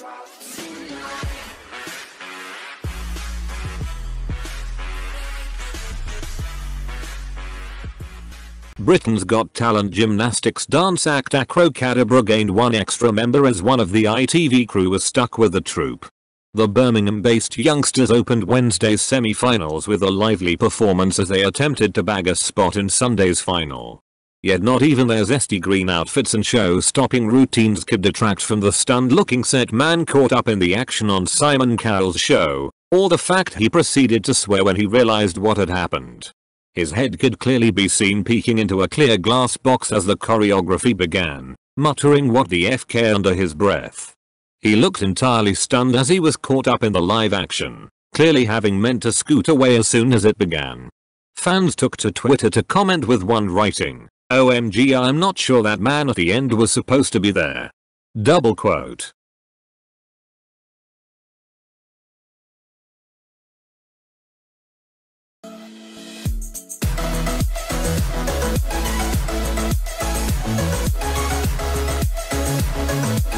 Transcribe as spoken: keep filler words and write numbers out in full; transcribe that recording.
Britain's Got Talent gymnastics dance act AcroCad gained one extra member as one of the I T V crew was stuck with the troupe. The Birmingham-based youngsters opened Wednesday's semi-finals with a lively performance as they attempted to bag a spot in Sunday's final. Yet not even their zesty green outfits and show-stopping routines could detract from the stunned-looking set man caught up in the action on Simon Cowell's show, or the fact he proceeded to swear when he realized what had happened. His head could clearly be seen peeking into a clear glass box as the choreography began, muttering what the F K under his breath. He looked entirely stunned as he was caught up in the live action, clearly having meant to scoot away as soon as it began. Fans took to Twitter to comment, with one writing, "O M G, I'm not sure that man at the end was supposed to be there." Double quote. We'll be right back.